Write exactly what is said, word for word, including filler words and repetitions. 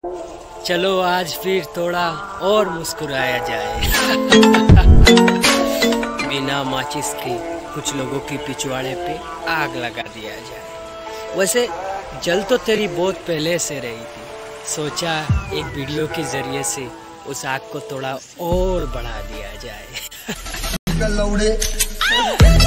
चलो आज फिर थोड़ा और मुस्कुराया जाए। बिना माचिस के कुछ लोगों की पिछवाड़े पे आग लगा दिया जाए। वैसे जल तो तेरी बहुत पहले से रही थी, सोचा एक वीडियो के जरिए से उस आग को थोड़ा और बढ़ा दिया जाए।